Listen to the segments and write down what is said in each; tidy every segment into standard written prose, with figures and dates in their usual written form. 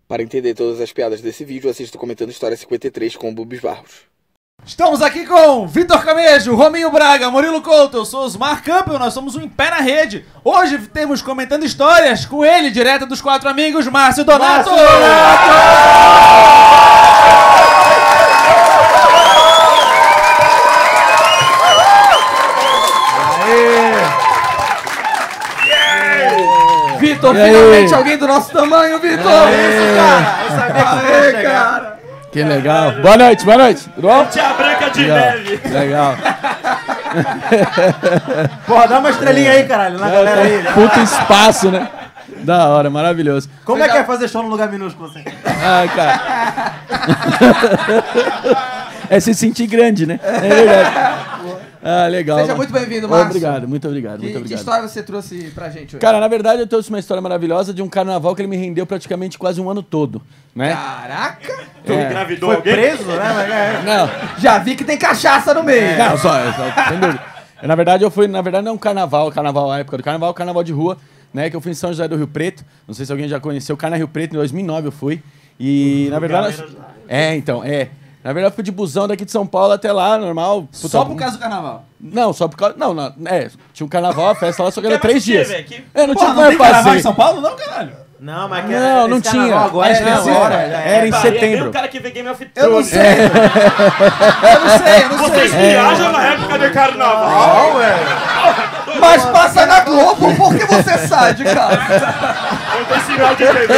Para entender todas as piadas desse vídeo, assista Comentando História 53 com o Bubis Barros. Estamos aqui com Vitor Camejo, Rominho Braga, Murilo Couto, eu sou Osmar Campbell, nós somos o Em Pé na Rede. Hoje temos Comentando Histórias com ele, direto dos Quatro Amigos, Márcio Donato! Vitor, finalmente alguém do nosso tamanho, Vitor! Isso, cara! Eu sabia que você ia chegar. Cara. Que legal. Boa noite, tudo bom? Tia Branca de Neve. Legal. Porra, dá uma estrelinha aí, caralho, na galera aí. Puta espaço, né? Da hora, maravilhoso. Como é que é fazer show num lugar minúsculo assim? Ah, cara. É se sentir grande, né? É verdade. Ah, legal. Seja muito bem-vindo, Márcio. Obrigado, muito obrigado. Que história você trouxe pra gente hoje? Cara, na verdade eu trouxe uma história maravilhosa de um carnaval que ele me rendeu praticamente quase um ano todo, né? Caraca! Tu engravidou alguém? Preso, né? Não, Já vi que tem cachaça no meio. não, só sem dúvida. Na verdade eu fui, não é um carnaval, a época do carnaval de rua, né, que eu fui em São José do Rio Preto. Não sei se alguém já conheceu, Carna Rio Preto, em 2009 eu fui. E na verdade... Na verdade, eu fui de busão daqui de São Paulo até lá, normal. Só por causa do carnaval? Não, só por causa... Não, tinha um carnaval, a festa lá, só que era 3 dias. Não Pô, tinha não tem carnaval em São Paulo, não, caralho? Não, mas não tinha. Agora Era em setembro. O cara que vem Game of Eu não Thrones. sei. Eu não sei. Vocês viajam na época de carnaval, Mas passa na Globo, por que você sabe, cara? Não tem sinal de TV.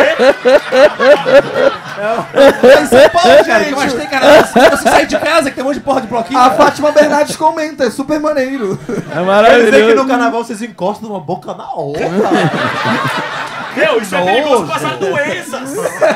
Em São Paulo, cara, que mais tem carnaval assim, você sair de casa, que tem um monte de porra de bloquinho. A Fátima Bernardes comenta, é super maneiro. É Quer dizer que maravilhoso. no carnaval vocês encostam uma boca na outra. Meu, isso é perigoso passar doenças.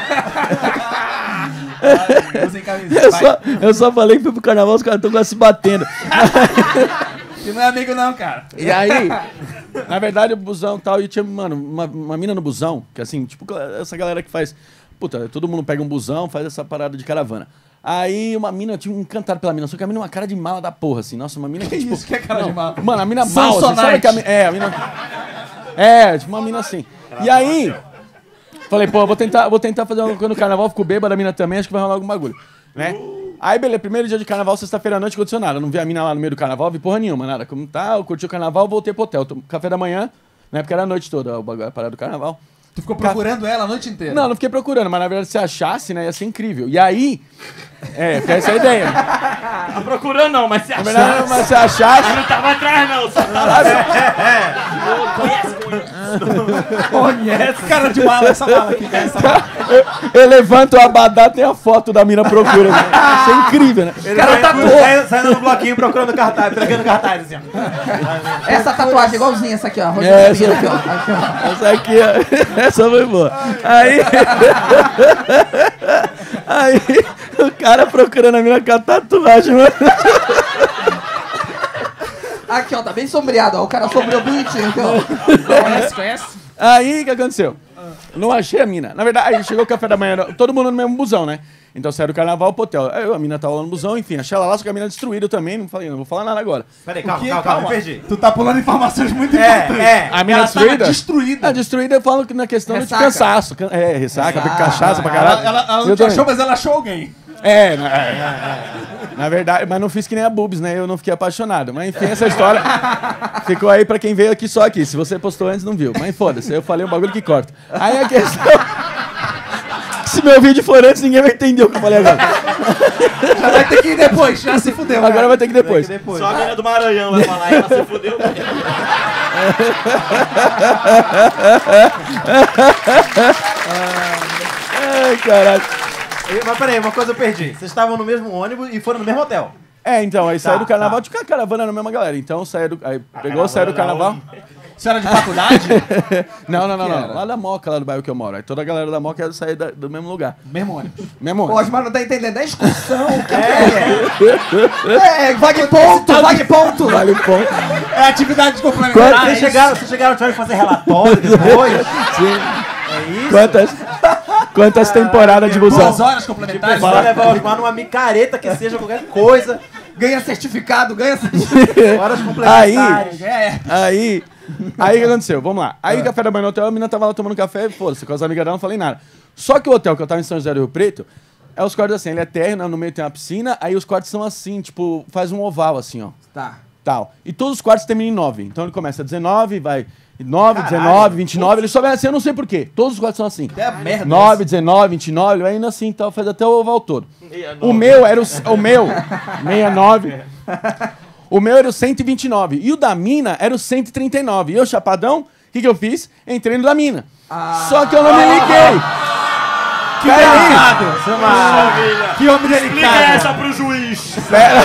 Eu só falei que fui pro carnaval, os caras estão quase se batendo. Que não é amigo não, cara. E aí, na verdade, o busão e tal, e tinha, mano, uma mina no busão, que assim, tipo, essa galera que faz... Puta, todo mundo pega um busão, faz essa parada de caravana. Aí uma mina, eu tinha um encantado pela mina, só que a mina é uma cara de mala da porra, assim. Nossa, uma mina que, tipo... Isso que é cara de mala? Mano, a mina mal, assim, sabe que a mina... tipo uma mina assim. E aí, falei, pô, vou tentar fazer uma coisa no carnaval, fico bêbado, a mina também, acho que vai rolar algum bagulho, né? Aí, beleza, primeiro dia de carnaval, sexta-feira à noite, aconteceu nada. Eu não vi a mina lá no meio do carnaval, vi porra nenhuma, nada. Como tá, eu curti o carnaval, voltei pro hotel. Café da manhã, né, porque era a noite toda, o bagulho, a parada do carnaval. Tu ficou procurando ela a noite inteira? Não fiquei procurando, mas na verdade se achasse, né, ia ser incrível. E aí, porque essa é a ideia. Tá procurando não, mas se Na verdade, achasse. mas se achasse... Não tava atrás não, só tava... Conhece, cara de mala, essa mala aqui, cara, essa mala. Eu levanto o abadá, tem a foto da mina procura. Isso é incrível, né? O cara tatuou. Saindo no bloquinho procurando cartaz, pegando cartaz assim, ó. Essa tatuagem é igualzinha essa aqui, ó. Essa Aqui, ó. Aqui, ó. Essa aqui, ó. Essa foi boa. Aí o cara procurando a mina com a tatuagem, mano. Aqui, ó, tá bem sombreado, ó. O cara sombreou bonitinho aqui, ó. Conhece? Aí, o que aconteceu? Não achei a mina. Na verdade, aí chegou o café da manhã, todo mundo no mesmo busão, né? Então saiu do carnaval pro hotel. Aí a mina tava lá no busão, enfim, achei ela lá, só que a mina destruída também. Não vou falar nada agora. Peraí, calma, me perdi. Tu tá pulando informações muito importantes. A mina destruída? Destruída. A destruída eu falo que na questão de Ressaca. cansaço. Ressaca, cachaça pra caralho. Ela não te achou, mas ela achou alguém. Na verdade, mas não fiz que nem a Bubs, né? Eu não fiquei apaixonado. Mas enfim, essa história ficou aí pra quem veio aqui só aqui. Se você postou antes, não viu. Mas foda-se, eu falei um bagulho que corta. Aí a questão... Se meu vídeo for antes, ninguém vai entender o que eu falei agora. Já vai ter que ir depois, já se fudeu. Agora vai ter que ir depois. Só a menina do Maranhão vai falar, ela se fudeu. Ai, caralho. Mas peraí, uma coisa eu perdi. Vocês estavam no mesmo ônibus e foram no mesmo hotel. Então, aí saiu do carnaval, tinha caravana na mesma galera. Então, saiu do carnaval. Você era de faculdade? Não. Lá da Moca, lá do bairro que eu moro. Aí toda a galera da Moca ia sair do mesmo lugar. Mesmo ônibus. Mesmo Pô, ônibus. mas não tá entendendo. É excursão, o que é? Vague ponto. Vale o ponto. É atividade complementar. Vocês chegaram, tiveram que fazer relatório depois. Sim. É isso? Quantas temporadas de busão? 2 horas complementares. Vai levar o Osmar numa micareta que seja qualquer coisa. Ganha certificado. Horas complementares. Aí o que aconteceu? Vamos lá. Aí café da manhã no hotel, a menina tava lá tomando café, foda-se, com as amigas dela, não falei nada. Só que o hotel que eu tava em São José do Rio Preto, os quartos assim, ele é térreo, no meio tem uma piscina, aí os quartos são assim, tipo, faz um oval assim, ó. Tá. Tal. E todos os quartos terminam em 9. Então ele começa a 19, vai 9, 19, 29, ele sobe assim, eu não sei porquê. Todos os quartos são assim. É a merda. 9, 19, 29, ele vai indo assim, tal, faz até o oval todo. O meu era o meu, 69. O meu era o 129. E o da mina era o 139. E eu, chapadão, o que eu fiz? Entrei no da mina. Só que eu não me liguei. Que delicado. Que homem delicado. Explica essa pro juiz.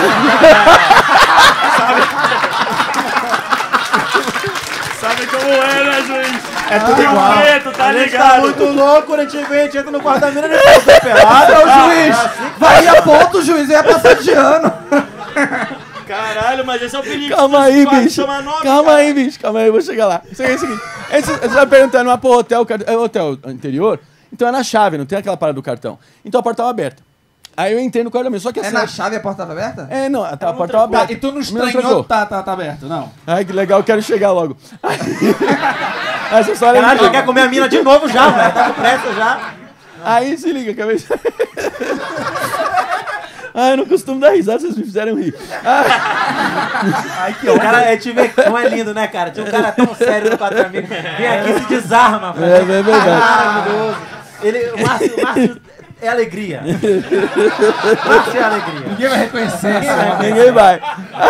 Sabe como é, né, juiz? É tudo Rio igual. Preto, tá A gente tá ligado? muito louco, a gente vem, a gente entra no quarto da mina, ele fica pelado. É o juiz. Vai a ponto, o juiz ia passar de ano. Caralho, mas esse é o perigo. Calma aí, Vai bicho. chamar nome, Calma cara. aí, bicho. Calma aí, eu vou chegar lá. Isso aí é o seguinte. Você tá perguntando, mas pô, hotel anterior, então é na chave, não tem aquela parada do cartão. Então a porta tava aberta. Aí eu entrei no quarto da minha, só que É assim... na chave a porta tava aberta? Não, a porta tava aberta. E tu não Me estranhou trancou. tá aberto, não. Ai, que legal, eu quero chegar logo. Essa história Caralho, já quer comer a mina de novo já, velho. Tá com pressa já. Aí se liga, cabeça. Ah, eu não costumo dar risada, vocês me fizeram rir. Ai, que o cara, te vê como é lindo, né, cara? Tinha um cara tão sério no quadro amigo. Vem aqui e se desarma. É verdade. Maravilhoso. O Márcio é alegria. Márcio é alegria. Ninguém vai reconhecer. Ninguém vai.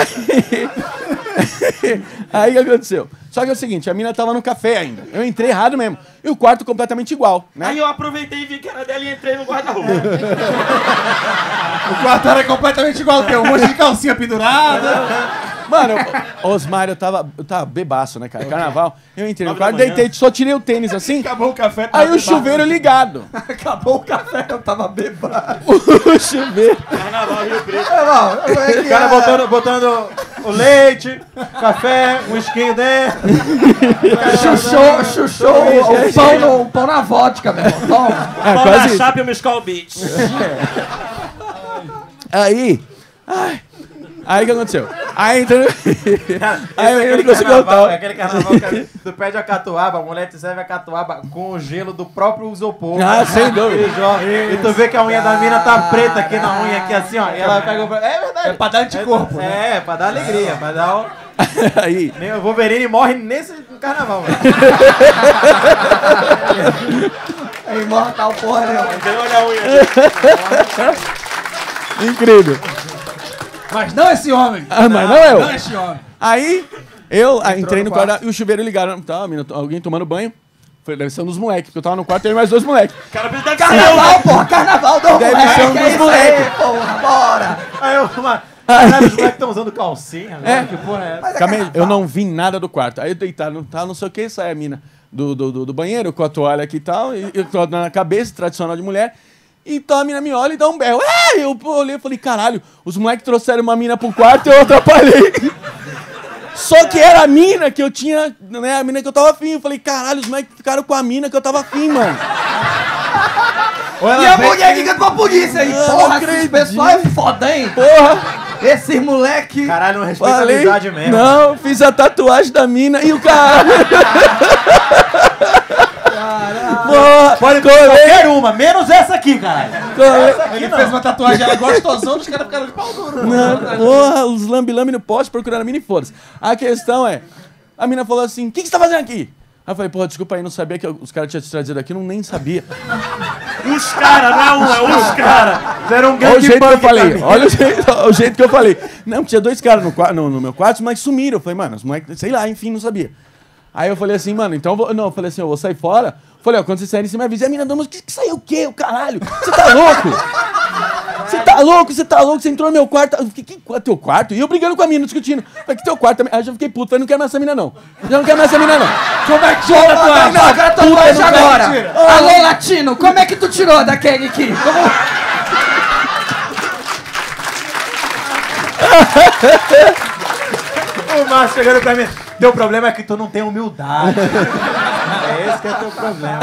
Aí o que aconteceu? Só que é o seguinte, a mina tava no café ainda. Eu entrei errado mesmo. E o quarto completamente igual, né? Aí eu aproveitei e vi que era dela e entrei no guarda-roupa. O quarto era completamente igual ao teu. Um monte de calcinha pendurada. Mano, Osmar, eu tava bebaço, né, cara? Carnaval. Eu entrei no 9 quarto, da manhã. deitei, só tirei o tênis assim. Acabou o café. Aí o chuveiro ligado. Acabou o café, eu tava bebado. O chuveiro. Carnaval, Rio Preto. O cara botando o leite, café, um esquinho dentro. Chuchou o pão na vodka, meu irmão. Toma. É, Pau quase na isso. chapa e o Skull Beach. Aí o que aconteceu? Aí entrou. Aí eu Aquele não consegui carnaval, voltar. aquele carnaval que tu pede a catuaba, a mulher te serve a catuaba com o gelo do próprio isopor. Ah, sem dúvida. E tu vê que a unha da mina tá preta aqui na unha, aqui assim, ó. E ela pega o... É verdade. É pra dar anticorpo, né? É, pra dar alegria, pra dar o... Aí. O Wolverine morre nesse carnaval, velho. É imortal, porra, né? Tem olha a unha. Incrível. Mas não esse homem. Ah, mas não eu. Não esse homem. Aí eu entrei no quarto e o chuveiro ligaram. Tá, alguém tomando banho. Deve ser um dos moleques, porque eu tava no quarto e mais dois moleques. Cara, deve ser Carnaval, porra, carnaval do Deve moleque, ser um dos é isso moleque. aí, porra, bora. Aí eu, mano, caralho, os moleques estão usando calcinha, É. né? Que porra é essa? Calma aí, eu não vi nada do quarto. Aí eu deitado, não sei o que, sai a mina do banheiro com a toalha aqui e tal, e eu tô na cabeça, tradicional de mulher. Então a mina me olha e dá um berro. Eu olhei e falei, caralho, os moleques trouxeram uma mina pro quarto e eu atrapalhei. Só que era a mina que eu tinha, né? A mina que eu tava afim. Eu falei, caralho, os moleques ficaram com a mina que eu tava afim, mano. E a mulher liga pra polícia aí. Não Porra, esse acredito. pessoal é foda, hein? Porra, Esses moleque... Caralho, não respeita a falei. amizade mesmo. Não, fiz a tatuagem da mina e o cara. Porra, Pode colei, qualquer uma, menos essa aqui, caralho. colei. Ele fez uma tatuagem, ela gostosão, os caras ficaram de pau duro. Não, porra, os lambi-lambi no poste procurando a mina e foda-se. A questão é, a mina falou assim, o que você tá fazendo aqui? Aí eu falei, porra, desculpa aí, não sabia que os caras tinham te trazido aqui, eu nem sabia. Os caras, não é um, é os caras. Fizeram um Olha o gangbang jeito que eu falei, também. olha o jeito que eu falei. Não, tinha dois caras no meu quarto, mas sumiram. Eu falei, mano, os moleques, sei lá, enfim, não sabia. Aí eu falei assim, mano, então eu vou. Não, eu falei assim, eu vou sair fora. Falei, ó, quando você sair, você me avisa. E a mina, não, mas que saiu o quê? O caralho? Você tá louco? Você tá louco? Você tá louco? Você entrou no meu quarto. Eu fiquei, que teu quarto? E eu brigando com a mina, discutindo. Falei, que teu quarto? Aí eu já fiquei puto. Falei, não quero mais essa mina, não. Já não quero mais essa mina, não. Como é que tira a tatuagem? Não, eu quero tatuagem agora. Mentira. Alô, latino, como é que tu tirou daquele aqui? Como... O Márcio chegando pra mim. Teu problema é que tu não tem humildade. É esse que é teu problema.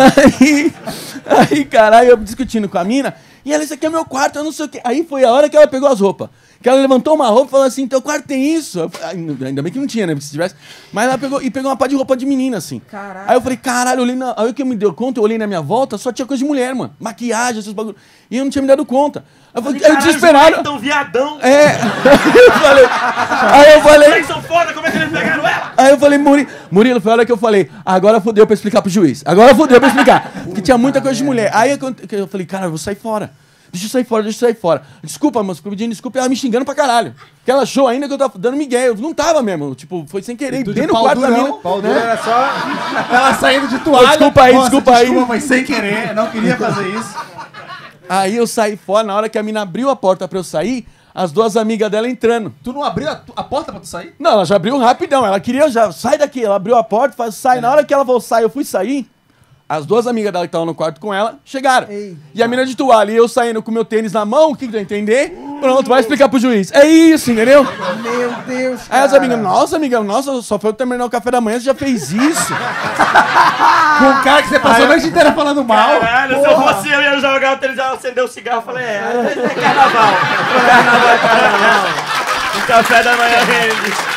Aí, caralho, eu discutindo com a mina. E ela, isso aqui é meu quarto, eu não sei o quê. Aí foi a hora que ela pegou as roupas. Que ela levantou uma roupa e falou assim, teu quarto tem isso? Eu falei, ainda bem que não tinha, né? Porque se tivesse... Mas ela pegou uma pá de roupa de menina, assim. Caraca. Aí eu falei, caralho, aí que eu me deu conta, eu olhei na minha volta, só tinha coisa de mulher, mano. Maquiagem, esses bagulho. E eu não tinha me dado conta. Aí eu falei, desesperado. Então, viadão. Aí eu falei... Vocês são foda, como é que eles pegaram ela? Aí eu falei, Murilo, foi a hora que eu falei, agora fodeu pra explicar pro juiz. Agora fodeu pra explicar. Porque tinha muita coisa de mulher. Aí eu falei, cara, eu vou sair fora. Deixa eu sair fora. Desculpa, moço, fiquei pedindo desculpa e ela me xingando pra caralho. Porque ela achou ainda que eu tava dando migué. Eu não tava mesmo. Tipo, foi sem querer. Bem no quarto da mina. Pau duro era só ela saindo de toalha. Desculpa aí. Desculpa, mas sem querer. Não queria fazer isso. Aí eu saí fora. Na hora que a mina abriu a porta pra eu sair, as duas amigas dela entrando. Tu não abriu a porta pra tu sair? Não, ela já abriu rapidão. Ela queria já, sai daqui. Ela abriu a porta, sai. Na hora que ela falou, sai, eu fui sair. As duas amigas dela que estavam no quarto com ela chegaram. Ei. E a mina de toalha e eu saindo com meu tênis na mão, o que tu vai entender? Pronto, vai explicar pro juiz. É isso, entendeu? Meu Deus, Aí as cara. amigas, nossa, só foi eu terminar o café da manhã, você já fez isso? Com um cara que você passou a noite inteira falando mal. Caralho, se eu fosse eu ia jogar o tênis, acender o cigarro, eu falei, é carnaval. Carnaval é carnaval. O café da manhã rende.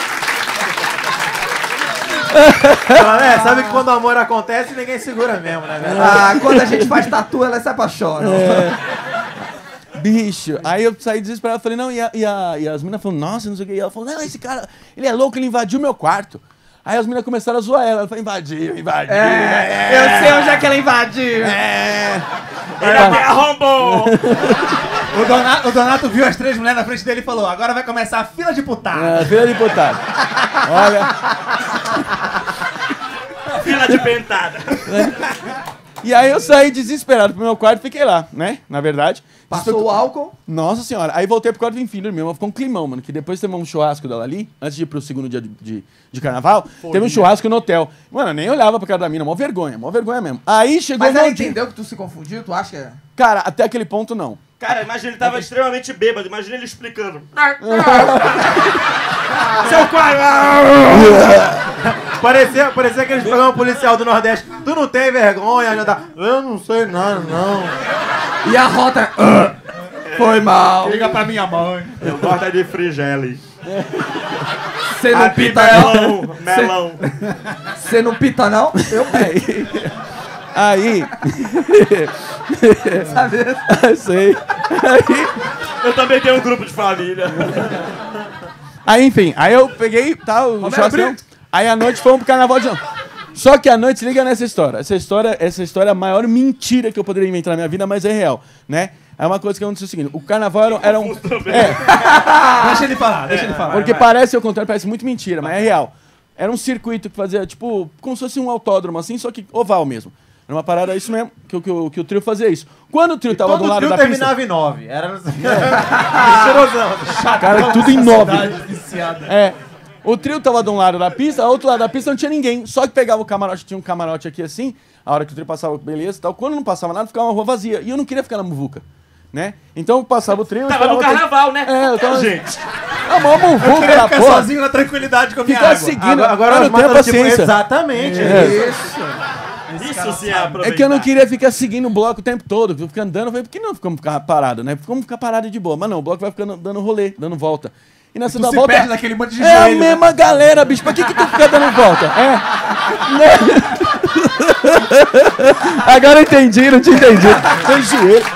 Sabe que quando o amor acontece, ninguém segura mesmo, né, velho? Ah, quando a gente faz tatu, ela se apaixona. Bicho. Aí eu saí desesperado, falei, não, e as meninas falaram, nossa, não sei o que. E ela falou, não, esse cara, ele é louco, ele invadiu meu quarto. Aí as meninas começaram a zoar ela. Ela falou, invadiu. Eu sei onde é que ela invadiu. Ele até arrombou. O Donato viu as três mulheres na frente dele e falou, agora vai começar a fila de putada. Filha de putada. Olha. Fila de pentada. E aí eu saí desesperado pro meu quarto e fiquei lá, né? Na verdade. Passou o álcool. Nossa senhora. Aí voltei pro quarto do filho meu, ficou um climão, mano. Que depois teve um churrasco dela ali, antes de ir pro segundo dia de carnaval, teve um churrasco no hotel. Mano, eu nem olhava pra cara da mina, mó vergonha mesmo. Aí chegou Mas ela dia. entendeu que tu se confundiu? Tu acha que é? Cara, até aquele ponto não. Cara, imagina, ele tava extremamente bêbado. Imagina ele explicando. Seu quarto! Parecia aqueles programas policial do Nordeste. Tu não tem vergonha? Já tá. Eu não sei nada, não. E a rota... Foi mal. Liga pra minha mãe. Eu gosto de frigeli. Você não Aqui, pita, não? melão. Você não pita, não? Eu pito. Aí. Sabe? Sei. Eu também tenho um grupo de família. Aí, enfim, aí eu peguei, tá, o churrascão. Aí à noite fomos pro carnaval de novo. Só que à noite, se liga nessa história. Essa história é a maior mentira que eu poderia inventar na minha vida, mas é real, né? É uma coisa que aconteceu o seguinte, o carnaval era um... Deixa ele falar. Porque parece, ao contrário, parece muito mentira, mas é real. Era um circuito que fazia, tipo, como se fosse um autódromo, assim, só que oval mesmo. Era uma parada, isso mesmo, que o trio fazia isso. Quando o trio tava do lado da pista... terminava em 9. Era... Cara, tudo em 9. O trio tava de um lado da pista, ao outro lado da pista não tinha ninguém. Só que pegava o camarote, tinha um camarote aqui assim, a hora que o trio passava, beleza e tal. Quando não passava nada, ficava uma rua vazia. E eu não queria ficar na muvuca, né? Então eu passava o trio... Tava no carnaval, né? Eu tava... Gente. A maior muvuca da Ficar porra. sozinho na tranquilidade com a minha Ficar água. seguindo. Agora eu não tenho paciência. Exatamente. Isso sim é aproveitar. É que eu não queria ficar seguindo o bloco o tempo todo. Eu ficar andando, eu falei, por que não ficamos parado, né? Vamos ficar parado de boa. Mas não, o bloco vai ficando dando rolê, dando volta. E nessa Tu da se volta. perde naquele monte de É a joelho, né? mesma galera, bicho. Pra que tu fica dando volta? Agora eu entendi, não tinha entendido. Foi joelho.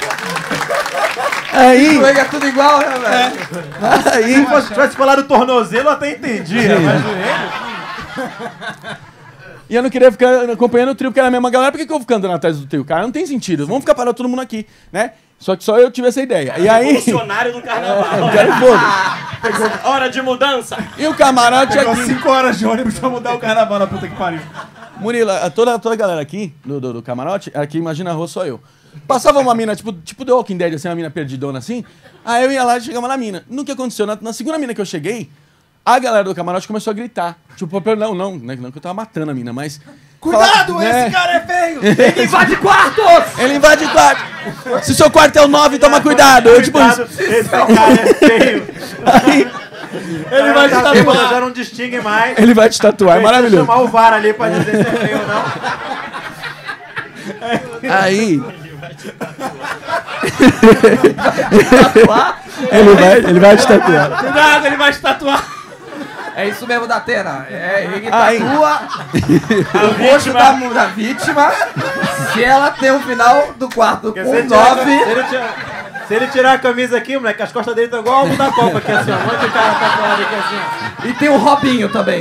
Aí. É tudo igual, né, velho? Aí. Se tivesse falado tornozelo, eu até entendia. Mas joelho... E eu não queria ficar acompanhando o trio, porque era a mesma galera. Por que eu vou ficar andando atrás do trio? Cara, não tem sentido. Vamos ficar parado todo mundo aqui, né? Só que só eu tive essa ideia. E aí... Funcionário do carnaval. Quero foda. Hora de mudança. E o camarote Pegou aqui. 5 horas de ônibus pra mudar o carnaval na puta que pariu. Murilo, toda a galera aqui, do camarote, aqui, imagina a rua, só eu. Passava uma mina, tipo The Walking Dead, assim, uma mina perdidona assim. Aí eu ia lá e chegava na mina. No que aconteceu? Na segunda mina que eu cheguei, a galera do camarote começou a gritar. Tipo, não que eu tava matando a mina, mas... Cuidado, né? esse cara é feio! Ele invade quartos! Ele invade quarto! Se seu quarto é o 9, toma cuidado! Eu, tipo, isso. Esse cara é feio. Aí, ele vai te tatuar. Já não distingue mais. Ele vai te tatuar, é Precisa maravilhoso. chamar o VAR ali pra dizer se é feio ou não. Aí, Ele vai te tatuar. Cuidado, ele vai te tatuar. É isso mesmo, Datena. Ele Aí. tatua o rosto da vítima se ela tem um final do quarto com 9. Se ele tirar a camisa aqui, moleque, as costas dele estão igual ao álbum da Copa aqui, assim, ó. Um monte de cara tatuado aqui, assim, ó. E tem o Robinho também.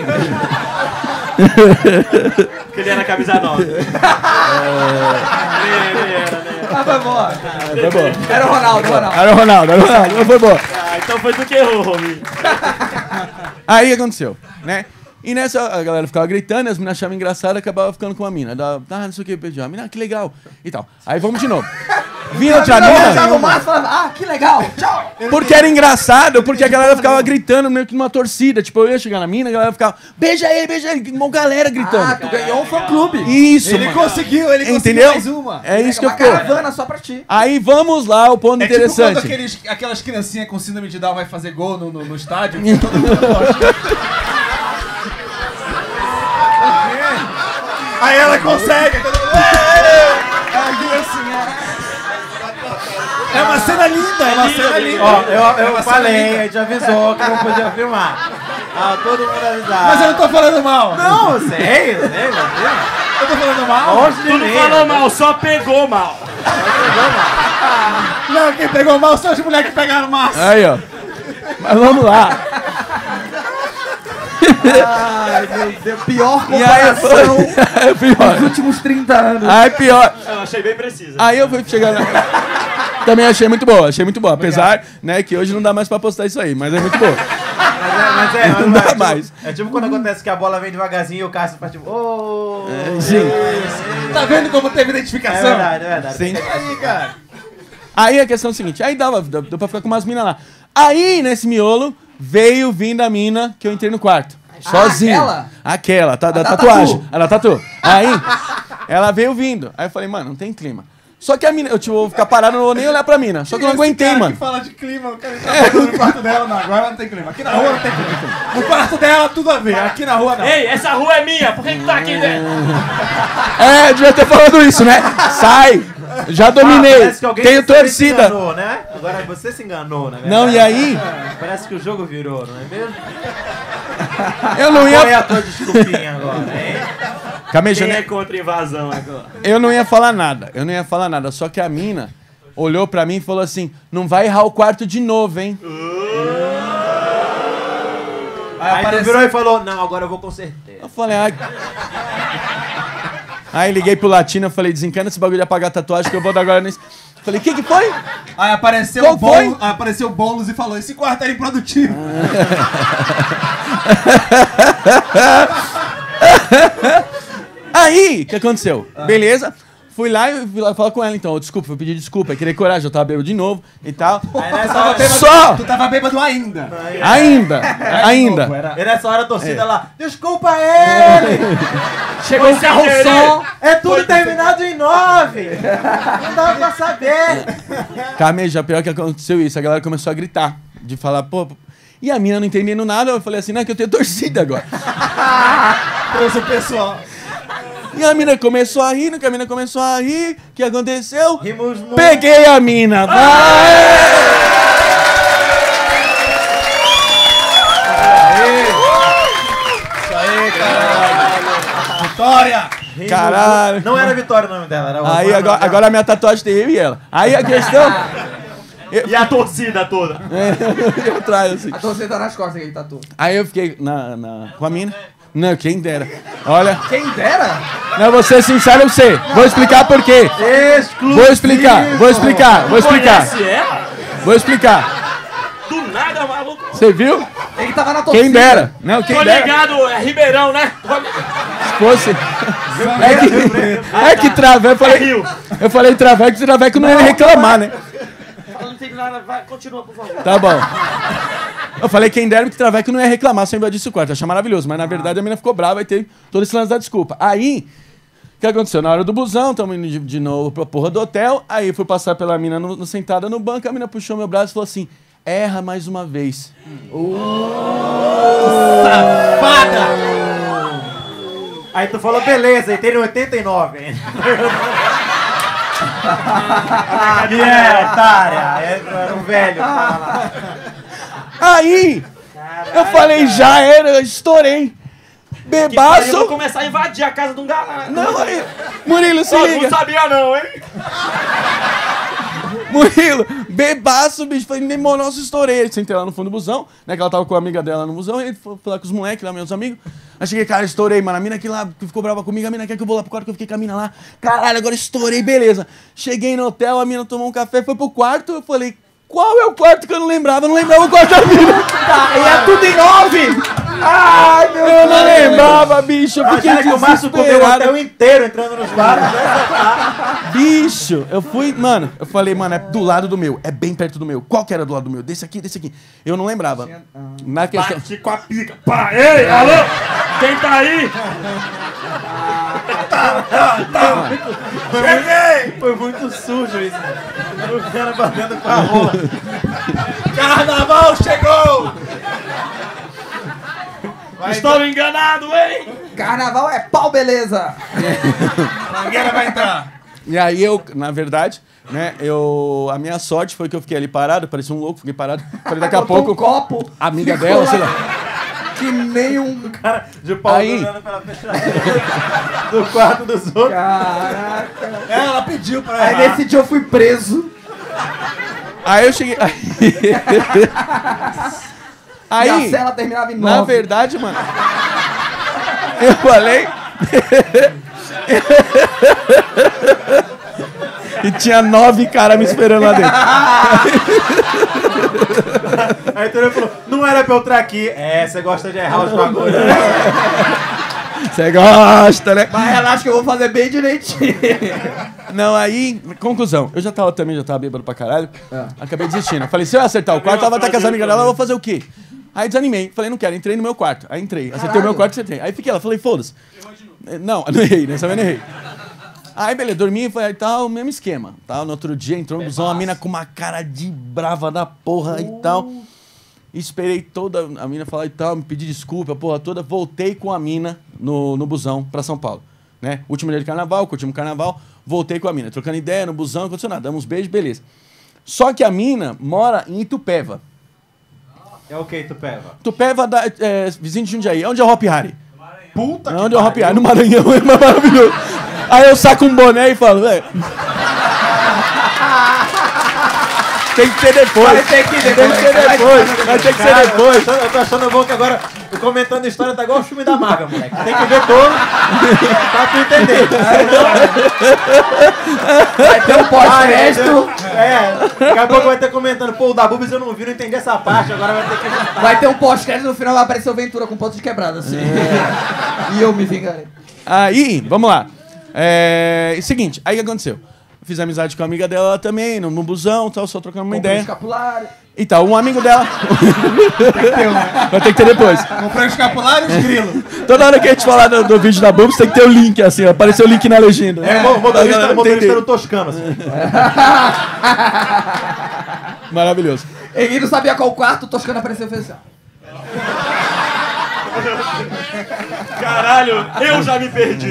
Porque ele era a camisa 9. Ah, foi boa. Foi bom. Era o Ronaldo. Era o Ronaldo, mas foi bom. Ah, então foi tu que errou, Romy. Aí aconteceu, né? E nessa a galera ficava gritando, as meninas achavam engraçado, acabava ficando com uma mina. Não sei o que, beijar. Mina, que legal. E tal. Aí vamos de novo. Vinha outra mina. No Márcio falava, ah, que legal, tchau. Porque era engraçado, porque a galera ficava gritando meio que numa torcida. Tipo, eu ia chegar na mina, a galera ficava, beija ele, uma galera gritando. Ah, tu ganhou um fã-clube. Isso, Ele mano. conseguiu Entendeu? mais uma. É isso que eu Uma tô. caravana só pra ti. Aí vamos lá, o ponto É tipo interessante. quando aquelas criancinhas com síndrome de Down vai fazer gol no estádio. Que todo mundo gosta. Aí ela consegue. Todo mundo... É uma cena linda, é uma cena linda. Ó, eu falei, a gente avisou que não podia filmar. Ah, todo mundo avisado. Mas eu não tô falando mal. Não, eu sei, meu Deus. Eu tô falando mal. Longe de Tu não mim. falou mal, só pegou mal. Não, quem pegou mal são as mulheres que pegaram massa. Aí, ó. Mas vamos lá. Ai, meu Deus. Pior E aí comparação foi. Pior. dos últimos 30 anos. Aí pior. Eu achei bem precisa. Aí eu fui chegar na... Também achei muito boa. Apesar, né, que hoje não dá mais pra postar isso aí, mas é muito boa. Mas Não dá mais. É tipo quando acontece que a bola vem devagarzinho e o Cássio faz tipo, ô. Sim. Tá vendo como teve É identificação? verdade, é verdade. Sim. Aí, cara. Aí a questão é o seguinte, aí deu pra ficar com umas minas lá. Aí, nesse miolo, veio vindo a mina que eu entrei no quarto. Sozinho. Aquela, da da tatuagem. tatu. Ela tatuou. Aí, ela veio vindo. Aí eu falei, mano, não tem clima. Só que a mina, eu tipo, vou ficar parado, não vou nem olhar pra mina. Só que eu não aguentei, Esse cara mano. que fala de clima, o cara tá falando no quarto dela, não, agora não tem clima. Aqui na rua não tem clima. No quarto dela, tudo a ver. Aqui na rua, não. Ei, essa rua é minha, por que tu tá aqui dentro? É, devia ter falado isso, né? Sai! Já dominei. Parece que alguém Tenho também se torcida. enganou, né? Agora você se enganou, né? Não, e aí, Parece que o jogo virou, não é mesmo? eu não Qual é ia. a tua desculpinha agora, hein? Cameja, Quem é né? contra invasão agora? Eu não ia falar nada. Só que a mina olhou pra mim e falou assim: não vai errar o quarto de novo, hein? Aí tu virou e falou, não, agora eu vou com certeza. Eu falei, ai. Aí liguei pro Latino, eu falei, desencana esse bagulho de apagar a tatuagem que eu vou dar agora nesse. Falei, que foi? Aí apareceu Qual o foi? Boulos, apareceu o Boulos e falou, esse quarto era improdutivo. Aí, o que aconteceu? Beleza. Fui lá falar com ela, então. Desculpa, eu pedi desculpa, eu queria coragem, eu tava bêbado de novo e tal. Aí nessa hora, Só! Tu tava bêbado ainda. Ainda. e nessa hora a torcida lá, desculpa ele! Chegou o carro-som. É tudo terminado em 9! Não dava pra saber! Cameja, pior que aconteceu isso, a galera começou a gritar, de falar, pô... E a mina não entendendo nada, eu falei assim, não, é que eu tenho torcida agora. Trouxe o pessoal. E a mina começou a rir, o que aconteceu? Rimos muito. Peguei a mina, vai! Vitória! Caralho. Não era Vitória o nome dela, era Aí agora a minha tatuagem tem eu e ela. Aí a questão... E a torcida toda? eu traio assim. A torcida tá nas costas aqui, tatu. Aí eu fiquei com a mina. Não, quem dera. Olha, Quem dera? não, vou ser sincero com você. Vou explicar por quê. Vou explicar. Conhece ela? Vou explicar. Do nada, maluco. Você viu? Ele tava na torcida. Quem dera. Não, Tô quem dera. ligado, é Ribeirão, né? Se fosse... É que Traveco, eu falei Traveco não ia reclamar, né? Não tem nada, vai, continua, por favor. Tá bom. Eu falei quem dera que Traveco não ia reclamar se eu invadisse o quarto. Achei maravilhoso. Mas na verdade a menina ficou brava e teve todo esse lance da desculpa. Aí, o que aconteceu? Na hora do busão, tamo indo de novo pra porra do hotel. Aí fui passar pela mina sentada no banco. A mina puxou meu braço e falou assim: erra mais uma vez. Safada! Aí tu falou, beleza, e tem 89, hein? otária. Era um velho. Aí, eu falei, já era, estourei. Eu vou Bebaço. começar a invadir a casa de um galã. Não, aí, Murilo, se Não liga. sabia não, hein? Murilo, bebaço, bicho. Falei, nem nossa, estourei. Sentei lá no fundo do busão, né? Que ela tava com a amiga dela no busão. E ele foi lá com os moleques lá, meus amigos. Aí cheguei, cara, estourei, mano. A mina aqui lá que ficou brava comigo, a mina quer que eu vou lá pro quarto, que eu fiquei com a mina lá. Caralho, agora estourei, beleza. Cheguei no hotel, a mina tomou um café, foi pro quarto. Eu falei, qual é o quarto que eu não lembrava? Eu não lembrava o quarto da mina. E é tudo em 9! Ai, meu Eu não Deus! lembrava, bicho. Eu fiquei Achando que o Márcio comeu o desesperado. hotel inteiro entrando nos quartos. Bicho, eu fui, mano, eu falei, mano, é do lado do meu, é bem perto do meu. Qual que era do lado do meu? Desse aqui, desse aqui. Eu não lembrava. Na questão. Bate com a pica. Pá, ei, alô? Quem tá aí? Foi muito sujo isso. O cara batendo com a rola. Carnaval chegou! Estou enganado, hein? Carnaval é pau, beleza! Mangueira vai entrar. E aí eu, na verdade, né, a minha sorte foi que eu fiquei ali parado, parecia um louco, fiquei parado. Falei, daqui a Botou pouco, um copo, a amiga ficou dela, lá. sei lá. Que nem um... Cara de pau Aí. olhando pela fechadura do quarto dos outros. Caraca. Ela pediu pra Aí errar. nesse dia eu fui preso. Aí eu cheguei. E a Aí, cela terminava em 9. na verdade, mano, eu falei. E tinha 9 caras me esperando lá dentro. Aí tu falou, não era pra eu entrar aqui. É, você gosta de errar os bagulhos. Você gosta, né? Mas relaxa que eu vou fazer bem direitinho. Não, aí, conclusão. Eu já tava bêbado pra caralho. Acabei desistindo. Falei, se eu acertar o quarto, ela vai estar com as amigas dela, eu vou fazer o quê? Aí desanimei. Falei, não quero. Entrei no meu quarto. Aí entrei. Acertei o meu quarto, acertei. Aí fiquei lá. Falei, foda-se. Não errei. Nessa vez não errei. Aí, beleza. Dormi e tal, mesmo esquema. Tá? No outro dia, entrou no busão, a mina com uma cara de brava da porra e tal. Esperei toda a mina falar e tal, me pedi desculpa, a porra toda. Voltei com a mina no busão pra São Paulo. Né? Último dia de carnaval, último carnaval, voltei com a mina. Trocando ideia no busão, não aconteceu nada. Damos beijos, beleza. Só que a mina mora em Itupeva. É o que, Tupeva? Itupeva, vizinho de Jundiaí. Onde é o Hop Hari? Puta que Onde é o Hop Hari? No Maranhão, é maravilhoso. Aí eu saco um boné e falo, velho. Tem que ser depois. Vai ter que ir depois. Tem que ser depois. Vai ter que ser depois. Eu tô achando bom que agora, comentando a história, tá igual o filme da Marga, moleque. Tem que ver todo pra tu entender. Vai ter um pós-crédito. Daqui a pouco vai ter comentando, pô, o da Bubis eu não vi, não entendi essa parte, agora vai ter que... Vai ter um pós-crédito, no final vai aparecer o Ventura com ponto de quebrada, assim. E eu me vingarei. Aí, vamos lá. Seguinte, aí o que aconteceu? Fiz amizade com a amiga dela também, no busão, tal, só trocando uma Comprei ideia. escapulário. E tal, um amigo dela. Vai ter que ter depois. Comprei o escapulário e os grilos. Toda hora que a gente falar do vídeo da Bubs, tem que ter o link, assim, ó. Apareceu o link na legenda. O motorista Entendi. era o Toscano, assim. Maravilhoso. Ele não sabia qual quarto, o Toscano apareceu e fez assim. Caralho, eu já me perdi.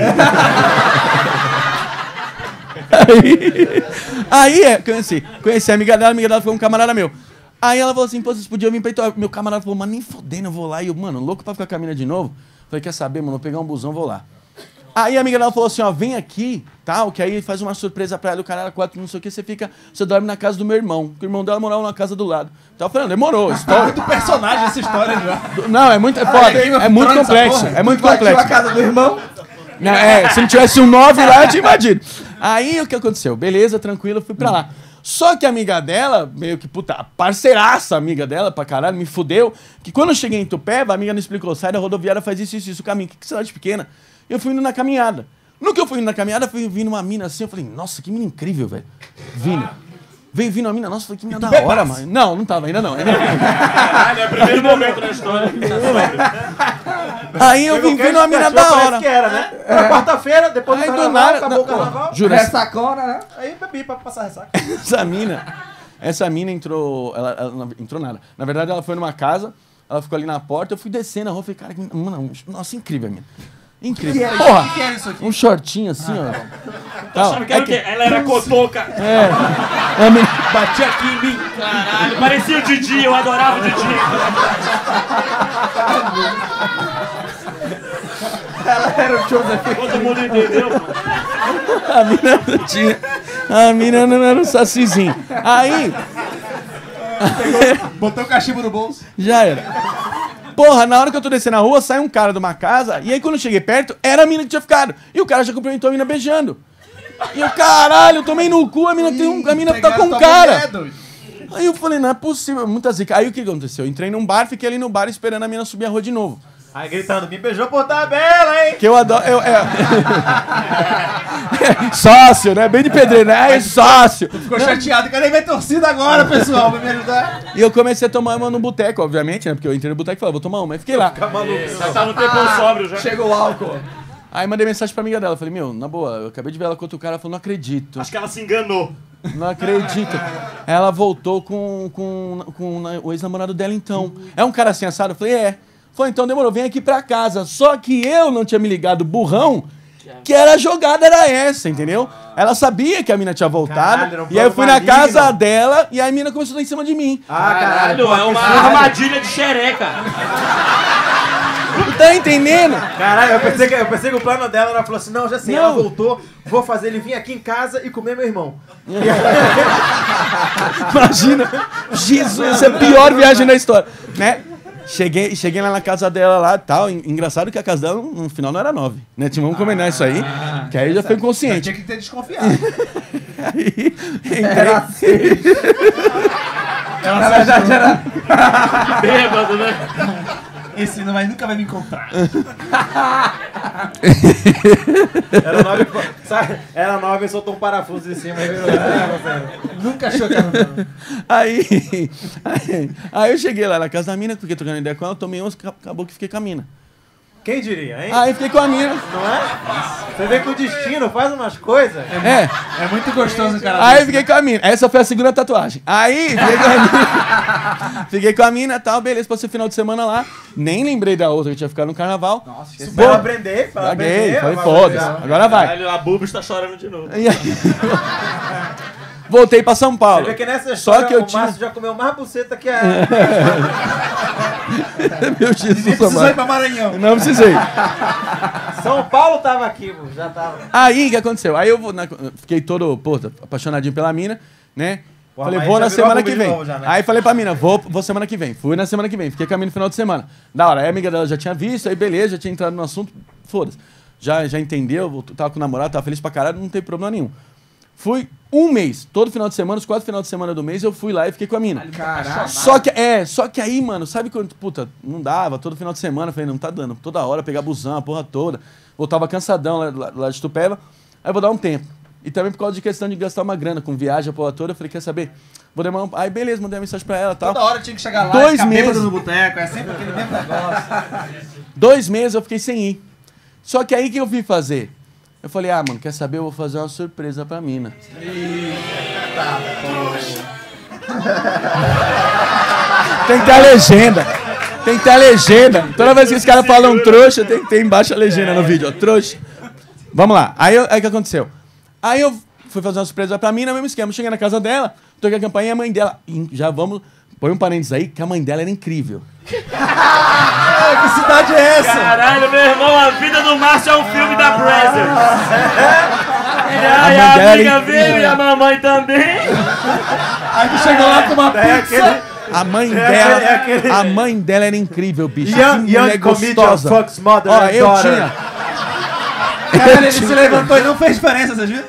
Aí conheci a amiga dela foi um camarada meu. Aí ela falou assim, pô, vocês podiam vir pra Ituá. Meu camarada falou, mas nem fodendo, eu vou lá. E eu, mano, louco pra ficar com a mina de novo. Falei, quer saber, mano, vou pegar um busão, vou lá. Aí a amiga dela falou assim, ó, vem aqui, tal, que aí faz uma surpresa pra ela, o caralho, 4, não sei o que, você dorme na casa do meu irmão. Que o irmão dela morava na casa do lado. Então eu falei, demorou, história. Muito personagem essa história já. Não, é muito foda, é muito complexo, é muito complexo. a casa do irmão. Se não tivesse um 9 lá, eu tinha invadido. Aí o que aconteceu? Beleza, tranquilo, eu fui pra lá. Só que a amiga dela, meio que puta, parceiraça amiga dela pra caralho, me fudeu. Que quando eu cheguei em Itupeva, a amiga me explicou, sai da rodoviária, faz isso, o caminho. Que cidade pequena. Eu fui indo na caminhada. No que eu fui indo na caminhada, fui vindo uma mina assim, eu falei, nossa, que mina incrível, velho. Veio vindo uma mina, nossa, falei, que mina da hora, mano. Não tava, ainda não. Caralho, é o primeiro momento da história. Aí eu vim vendo uma mina da hora. Que era, né? Era quarta-feira, depois do Aí do carnaval, nada, acabou o carnaval. juro, Ressacona, né? Aí bebi pra passar ressaca. Essa mina entrou, ela não entrou nada. Na verdade, ela foi numa casa, ela ficou ali na porta, eu fui descendo a rua, falei, cara, mano, nossa, incrível a mina. Incrível. O Porra, que era isso aqui? um shortinho assim, ó. Tá achando que era o quê? Ela era cotoca. É. A mina- Batia aqui em mim. Caralho, parecia o Didi, eu adorava o Didi. Ela era o Joseph. Todo mundo entendeu, pô. A mina não tinha. A mina não era um sacizinho. Aí, Botou o cachimbo no bolso. já era. Porra, na hora que eu tô descendo a rua, sai um cara de uma casa, e aí quando eu cheguei perto, era a mina que tinha ficado. E o cara já cumprimentou a mina beijando. E eu, caralho, eu tomei no cu, a mina, a mina tá com um cara. Aí eu falei, não é possível, muita zica. Aí o que aconteceu? Eu entrei num bar, fiquei ali no bar esperando a mina subir a rua de novo. Aí gritando, me beijou por tabela, hein? Que eu adoro. Sócio, né? Bem de pedreiro, né? Ai, sócio. Ficou chateado. Cadê minha torcida agora, pessoal? Pra me ajudar? E eu comecei a tomar uma no boteco, obviamente, né? Porque eu entrei no boteco e falei, vou tomar uma. Aí fiquei lá. Já tá no tempão sóbrio já. Chega o álcool. Aí mandei mensagem pra amiga dela. Falei, meu, na boa, eu acabei de ver ela com outro cara. Ela falou, não acredito. Acho que ela se enganou. Não acredito. Ela voltou com o ex-namorado dela, então. É um cara assim assado? Eu falei, é. Falei, então demorou, vem aqui pra casa. Só que eu não tinha me ligado, burrão, que era a jogada era essa, entendeu? Ela sabia que a mina tinha voltado. Caralho, e aí eu fui na casa dela e aí a mina começou a dar em cima de mim. Ah, caralho. É uma armadilha de xereca. Tá entendendo? Caralho, eu pensei que o plano dela, ela falou assim, não, já sei, Não. ela voltou, vou fazer ele vir aqui em casa e comer meu irmão. Imagina. Jesus, essa é a pior viagem da história, né? Cheguei lá na casa dela lá e tal. Engraçado que a casa dela no final não era 9, né? Vamos combinar isso aí, que aí já foi inconsciente. Tinha que ter desconfiado. Aí, Era entrei, assim. Na verdade era... Bêbado, né? Esse não vai, nunca vai me encontrar. Era 9, sabe? Era 9 e soltou um parafuso em cima e virou. Nunca achou que era. aí eu cheguei lá na casa da mina, fiquei trocando ideia com ela, tomei uns, acabou que fiquei com a mina. Quem diria, hein? Aí fiquei com a mina. Não é? Você vê que o destino faz umas coisas. É. É muito gostoso, cara. Aí fiquei com a mina. Essa foi a segunda tatuagem. Aí fiquei com a mina. Fiquei com a mina e tal, beleza, passei o final de semana lá. Nem lembrei da outra que tinha ficado no carnaval. Nossa, esqueci. Pra ela aprender, pra ela Caguei, aprender. falei, vai foda-se. aprender. Agora vai. Caralho, a Buba está chorando de novo. E aí, voltei pra São Paulo. Você vê que nessa Só história que eu o tinha. Márcio já comeu mais buceta que a... Meu Jesus, Precisou ir amado. pra Maranhão. Não precisei. São Paulo tava aqui, pô, já tava. Aí o que aconteceu? Aí eu fiquei todo, pô, apaixonadinho pela mina, né? Pô, Falei, mas vou já na virou semana a Buba que de vem. novo já, né? Aí falei pra mina, vou semana que vem. Fui na semana que vem, fiquei com a mina no final de semana. Da hora, aí a amiga dela já tinha visto, aí beleza, já tinha entrado no assunto, foda-se. Já entendeu, tava com o namorado, tava feliz pra caralho, não tem problema nenhum. Fui um mês, todo final de semana, os 4 finais de semana do mês, eu fui lá e fiquei com a mina. Caraca. Só que aí, mano, sabe quando, puta, não dava, todo final de semana, falei, não tá dando, toda hora, pegar busão, a porra toda. Voltava cansadão lá de Tupéva, aí eu vou dar um tempo. E também por causa de questão de gastar uma grana com viagem, a porra toda, eu falei, quer saber? Vou demorar Aí beleza, mandei uma mensagem pra ela e tal. Toda hora tinha que chegar lá 2 e ficar meses. bêbado no boteco. É sempre aquele mesmo negócio. 2 meses eu fiquei sem ir. Só que aí que eu fui fazer? Eu falei, mano, quer saber? Eu vou fazer uma surpresa pra mina. Tem que ter a legenda. Tem que ter a legenda. Toda vez que os caras falam trouxa, tem que ter embaixo a legenda no vídeo, ó. Trouxa. Vamos lá. Aí o que aconteceu? Aí eu fui fazer uma surpresa pra mina, mesmo esquema. Cheguei na casa dela, toquei a campainha e a mãe dela. Já vamos. Põe um parênteses aí, que a mãe dela era incrível. Que cidade é essa? Caralho, meu irmão, a vida do Márcio é um filme da Brazzers. E aí mãe a dela amiga era veio incrível. e a mamãe também. Aí tu chegou lá com uma pizza. A mãe dela era incrível, bicho. Young Que mulher comedian gostosa. fucks mother Ó, and eu daughter. tinha. Cara, ele se levantou e não fez diferença, vocês viram?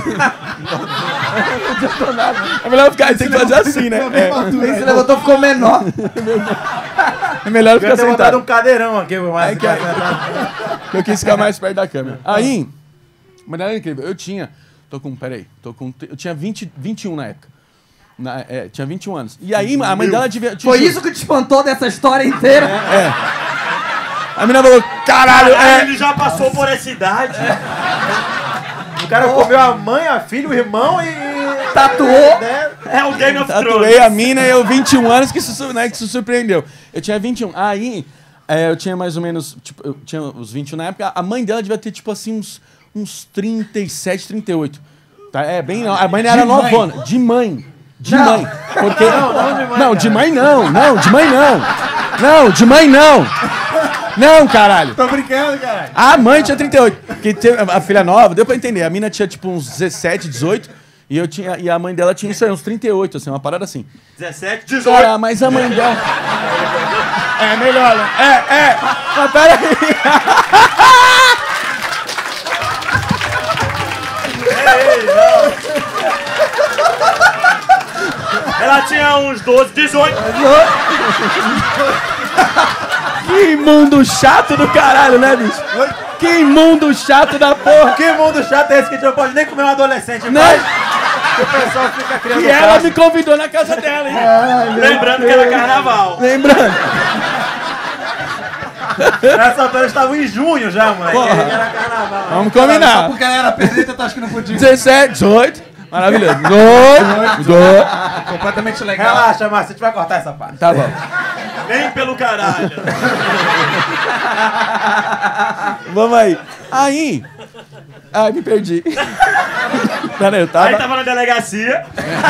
É melhor ficar, tem que fazer assim, né? Ele se levantou e ficou menor. É melhor Devia ficar ter botado sentado. um cadeirão aqui, o Márcio. que Eu quis ficar mais perto da câmera. Aí, mas era incrível. Eu tinha eu tinha 21 na época. Tinha 21 anos. E aí, a mãe dela devia... Foi isso que te espantou dessa história inteira? A menina falou, caralho, Ele já passou por essa idade. O cara comeu a mãe, a filha, o irmão e... Tatuou. É o Game of Tatuei Thrones. a mina e eu 21 anos que se surpreendeu. Eu tinha 21. Aí, eu tinha mais ou menos, tipo, eu tinha uns 21 na época. A mãe dela devia ter, tipo assim, uns 37, 38. Tá? Bem... A mãe era novona. De mãe. De mãe. Porque... Não, de mãe não. Não, de mãe não. Não, de mãe não. Não, caralho. Tô brincando, caralho. A mãe tinha 38. Porque a filha nova, deu pra entender. A mina tinha, tipo, uns 17, 18. E a mãe dela tinha isso aí, uns 38, assim, uma parada assim. 17, 18. Cara, mas a mãe dela... É melhor, né? Mas pera aí. Ela tinha uns 12, 18. Que mundo chato do caralho, né, bicho? Que mundo chato da porra. Que mundo chato é esse que a gente não pode nem comer um adolescente, Né? O pessoal fica criando E ela me convidou na casa dela, hein? Lembrando que era carnaval. Lembrando. Nessa altura estavam em junho já, moleque. Porra. Era carnaval. Vamos Só combinar. porque ela era perdida, tu acha que não podia? 17, 18. Maravilhoso. 18. Completamente legal. Relaxa, Márcio, a gente vai cortar essa parte. Tá bom. Nem pelo caralho. Vamos aí. Aí... Ai, me perdi. Peraí, eu tava... Aí tava na delegacia.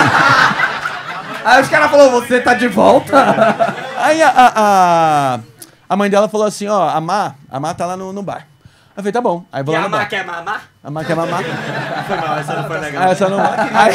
Aí os caras falaram, você tá de volta? Aí a mãe dela falou assim, ó, a Má tá lá no bar. Eu falei, tá bom. Aí vou E lá a no bar. Má quer mamar? A Má quer mamar. Foi mal, essa não foi legal. Aí essa não... Aí...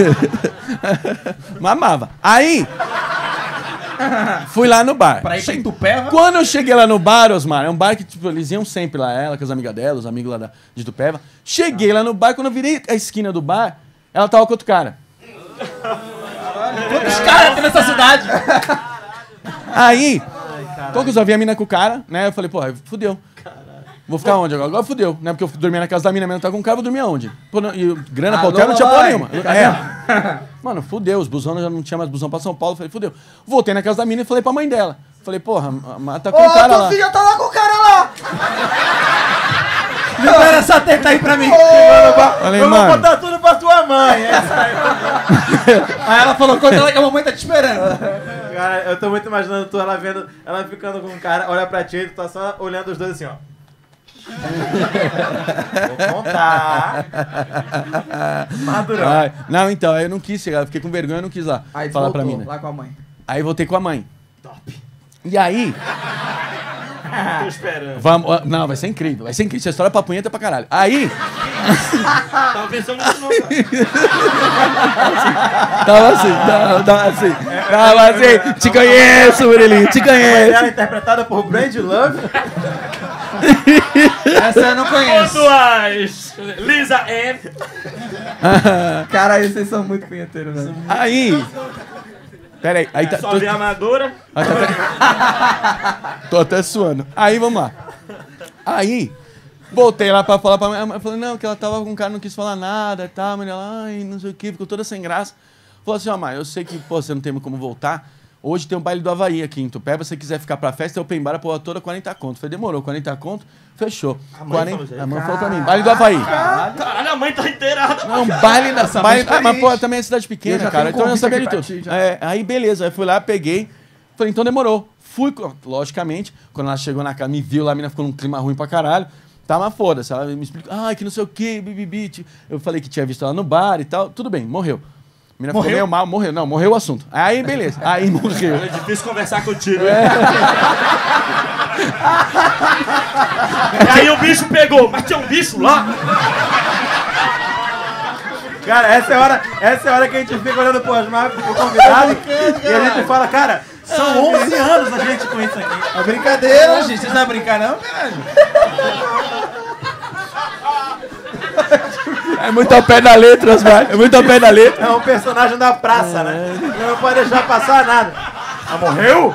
Mamava. Aí... Fui lá no bar. Pra ir pra Itupeva? Quando eu cheguei lá no bar, Osmar, é um bar que tipo, eles iam sempre lá, ela com as amigas dela, os amigos lá de Itupeva. Cheguei lá no bar, quando eu virei a esquina do bar, ela tava com outro cara. Quantos caras tem nessa cidade? Aí, quando eu só vi a mina com o cara, né? Eu falei, porra, fudeu. Vou ficar onde agora? Agora fudeu, né? Porque eu dormia na casa da mina, a mina tava com o cara, vou dormir aonde? Pô, não, e grana pra hotel não tinha porra nenhuma. Mano, fudeu, os busões já não tinha mais busão pra São Paulo. Falei, fudeu. Voltei na casa da mina e falei pra mãe dela. Falei, porra, tá com o cara lá. Tua filha tá lá com o cara lá! Libera essa teta aí pra mim. Falei, Eu vou mano. botar tudo pra tua mãe. Aí ela falou, conta lá que a mamãe tá te esperando. Cara, eu tô muito imaginando tu, ela vendo, ela ficando com um cara, olha pra ti e tu tá só olhando os dois assim, ó. Vou contar. Madurão. Ai, não, então, aí eu não quis chegar, eu fiquei com vergonha, eu não quis lá Aí tu falar pra voltou mina. lá com a mãe. Aí voltei com a mãe. Top. E aí, Tô esperando. vamos. Não, vai ser incrível, vai ser incrível. Essa história é pra punheta pra caralho. Aí, Tava pensando nisso não, cara. tava assim. Te conheço, Murilinho, te conheço. Ela é interpretada por Brand Love. Essa eu não conheço. Pontuais. Lisa M. Cara, vocês são muito punheteiros, né? Aí. Pera aí, tá. Só vi a amadora. Tô até suando. Aí, vamos lá. Aí, voltei lá pra falar pra mãe. Eu falei, não, que ela tava com um cara, não quis falar nada e tal. Mas ela, ai, não sei o que, ficou toda sem graça. Falou assim, ó, mãe, eu sei que, pô, você não tem como voltar. Hoje tem um baile do Havaí aqui em Itupeva. Se você quiser ficar pra festa, é open bar, a porra toda, 40 conto. Falei, demorou, 40 conto, fechou. A mãe falou pra mim, baile do Havaí. Caralho, a mãe tá inteirada. Não, baile da baile. Mas, pô, também é cidade pequena, Eu já cara. tenho Então eu convite sabia aqui de pra tudo. ti, já. Aí, beleza. Aí fui lá, peguei. Falei, então demorou. Fui, logicamente, quando ela chegou na casa, me viu lá, a mina ficou num clima ruim pra caralho. Tá, mas foda-se. Ela me explicou, que não sei o quê, bibibi. Eu falei que tinha visto ela no bar e tal. Tudo bem, morreu. A mina ficou meio mal, morreu. Não, morreu o assunto. Aí, beleza. Aí morreu. É difícil conversar contigo. É. E aí o bicho pegou. Mas tinha um bicho lá? Cara, essa é a hora que a gente fica olhando pro Osmar, pro convidado, e a gente fala, cara, são 11 anos a gente com isso aqui. É brincadeira, gente. Vocês não vão brincar, não, caralho? É muito ao pé da letra, Osmar. É muito ao pé da letra. É um personagem da praça, né? Não pode deixar passar nada. Ah, morreu?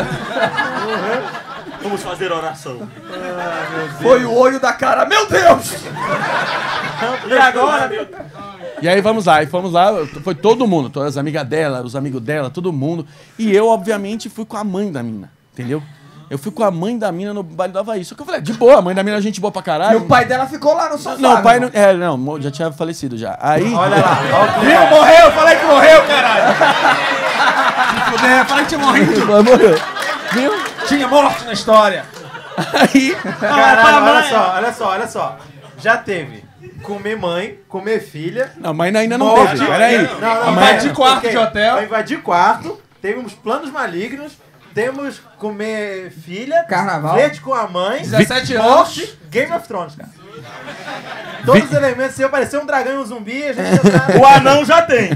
Vamos fazer oração. Foi o olho da cara, meu Deus! E agora, meu? E aí vamos lá, foi todo mundo, todas as amigas dela, os amigos dela, todo mundo. E eu, obviamente, fui com a mãe da mina, entendeu? Eu fui com a mãe da mina no baile do Havaí. Só que eu falei, de boa, a mãe da mina é gente boa pra E caralho. o pai dela ficou lá no sofá. Não, o pai meu não. Não, já tinha falecido já. Aí. Olha lá, olha o Viu? Morreu! Falei que morreu, caralho! Se fuder, falei que tinha morrido. Mas morreu. Viu? Tinha morte na história. Aí, Caralho, olha só. Já teve comer mãe, comer filha. não, mas ainda não morte. teve. Peraí. Não, Invadir quarto de hotel. Vai invadir quarto, temos planos malignos, temos comer filha, Carnaval. flerte com a mãe, 17 anos. morte, Game of Thrones, cara. Todos os elementos, se aparecer um dragão e um zumbi, a gente já tá... O anão já tem.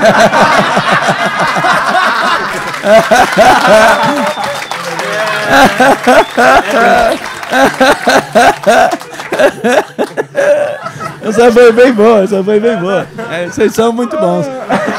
Essa foi bem boa, vocês são muito bons.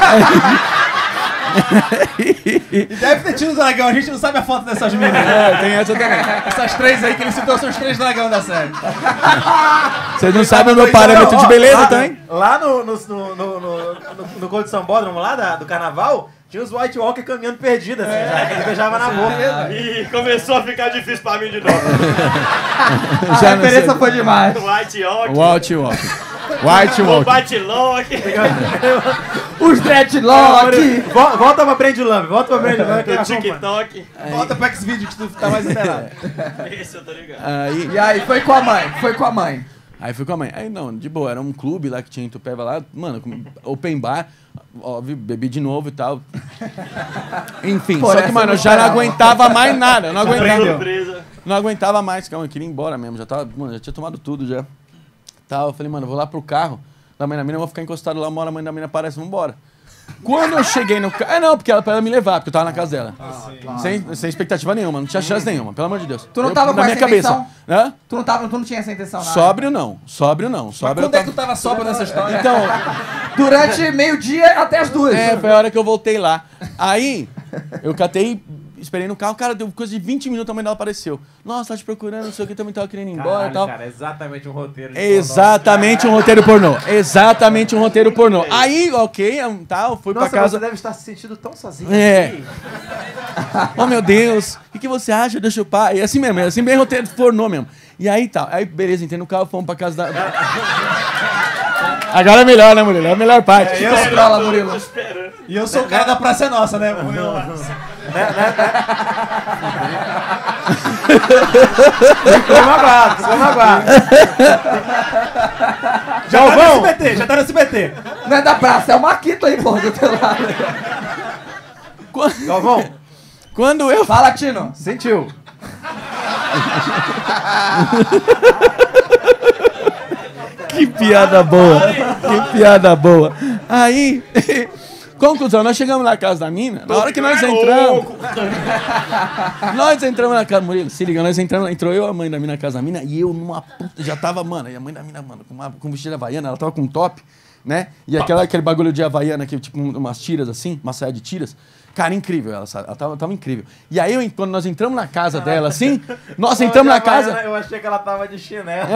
E deve ter tido dragão, a gente não sabe a foto dessas meninas. Tem essa também. Essas três aí que ele citou são os 3 dragões da série. Vocês não sabem o meu parâmetro de beleza também? Lá no Cold Sambódromo, lá do carnaval, tinha os White Walker caminhando perdidos, assim, já, que ele beijava na boca. E começou a ficar difícil pra mim de novo. A referência foi demais. White York, White o Walk. Bate-Lock. Os dreadlock. Volta pra Brand Lamb, que O acompanha. TikTok. Volta pro X-Video que tu tá mais inteirado. Esse eu tô ligado. Aí, E aí, foi com a mãe. Aí fui com a mãe. Aí não, de boa, era um clube lá que tinha em Itupeva lá, mano, open bar, óbvio, bebi de novo e tal. Enfim, Pô, só que, essa mano, eu eu já não esperava. aguentava mais nada, eu não aguentava. Surpresa. Não aguentava mais, calma, eu queria ir embora mesmo, já tava, mano, já tinha tomado tudo já. Tal, eu falei, mano, eu vou lá pro carro da mãe da mina, eu vou ficar encostado lá, uma hora a mãe da mina aparece, vambora. Quando eu cheguei no carro, não, porque ela pra ela me levar, porque eu tava na casa dela. Sem expectativa nenhuma, não tinha chance nenhuma, pelo amor de Deus. Tu não tava com na minha essa cabeça. intenção? Hã? Tu não tinha essa intenção, nada. Sóbrio não. Sóbrio Mas eu quando é que tu tava sóbrio nessa história? Então, Durante meio-dia até as 2. foi a hora que eu voltei lá. Aí, eu catei, esperei no carro, cara, deu coisa de 20 minutos, a mãe dela apareceu. Nossa, tá te procurando, não sei o que, também tava querendo ir embora e tal. Cara, exatamente um roteiro de Exatamente um roteiro pornô. Exatamente um roteiro pornô. Aí, ok, tal, fui Nossa, pra casa. você deve estar se sentindo tão sozinho. É. aqui. Oh, meu Deus, o que você acha? Deixa eu chupar. E assim mesmo, assim bem roteiro pornô mesmo. E aí, tá. Aí, beleza, entrei no carro, fomos pra casa da... Agora é melhor, né, Murilo? É a melhor parte. Controla, Murilo. Tô esperando. E eu sou o cara da Praça é Nossa, né? Ficou magoado. Já tá no SBT, já tá no SBT. Não é da praça, é o Marquito aí, porra, do teu lado. Galvão, Quando eu... Fala, Tino. sentiu. Que piada boa. Que piada boa. Aí... Conclusão, nós chegamos na casa da mina, na hora que nós entramos... Nós entramos na casa... Murilo, se liga, nós entramos... Entrou eu e a mãe da mina na casa da mina e eu numa puta... Já tava, mano, e a mãe da mina, mano, com vestido havaiana, ela tava com um top, né? E aquele bagulho de havaiana, que, tipo, umas tiras assim, uma saia de tiras. Cara, incrível, ela tava incrível. E aí, quando nós entramos na casa dela, assim, nós entramos na casa... Eu achei que ela tava de chinelo.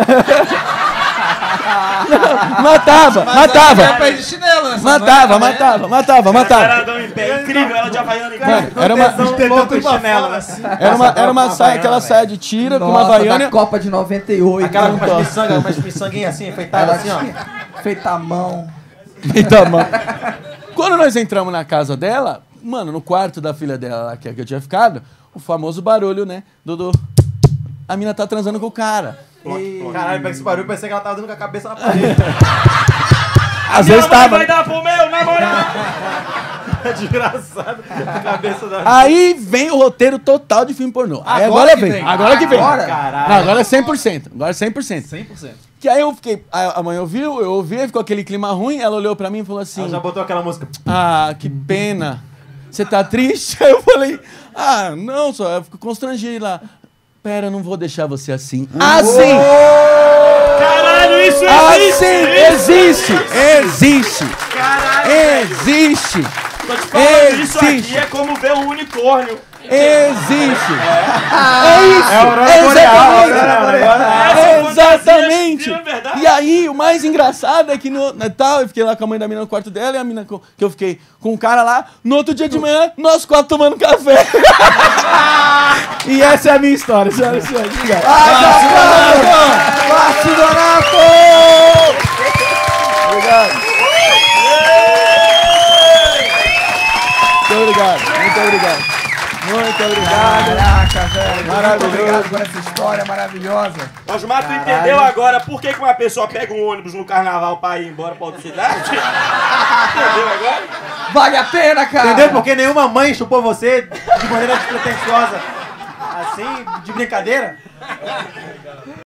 Matava! Pé de chinelo, né? Matava. Paradão em pé, incrível, ela de Havaiana incrível. Era uma... Louco de chinelo, né? Era uma saia, aquela saia de tira com uma Nossa, havaiana... da Copa de 98. Aquela com umas miçanguinhas assim, enfeitada Ela assim, ó. tinha feito a mão. Eita, mano. Quando nós entramos na casa dela, mano, no quarto da filha dela, lá, que eu tinha ficado, o famoso barulho, né? A mina tá transando com o cara. Caralho, pega esse barulho, pensei que ela tava dando com a cabeça na parede. Às vezes tava. Vai dar pro meu, na moral. Desgraçado. A cabeça da... Aí vem o roteiro total de filme pornô. Aí agora vem. Agora que vem. Caralho. Não, agora é 100%. Agora é 100%. 100%. Que aí eu fiquei... A mãe ouviu, eu ouvi, ficou aquele clima ruim, ela olhou pra mim e falou assim... Ela já botou aquela música. Ah, que pena. Você tá triste? Aí eu falei, ah, não, só eu fico constrangido lá. Pera, eu não vou deixar você assim. Assim! Caralho, isso Assim! Existe! Caralho, Existe! tô te falando, isso aqui Existe! é como ver um unicórnio. Existe! É a Aurora Boreal. Exatamente! Filme, é verdade? E aí, o mais engraçado é que eu fiquei lá com a mãe da mina no quarto dela e a mina que eu fiquei com o cara lá. No outro dia de manhã, nós 4 tomando café. E essa é a minha história, senhoras e senhores. Obrigado. Márcio Donato! Obrigado. Muito obrigado. Muito obrigado. Caraca, velho. Maravilhoso. Muito obrigado por essa história maravilhosa. Osmar, tu entendeu agora por que uma pessoa pega um ônibus no carnaval pra ir embora pra outra cidade? Entendeu agora? Vale a pena, cara. Entendeu? Porque nenhuma mãe chupou você de maneira despretensiosa, assim, de brincadeira.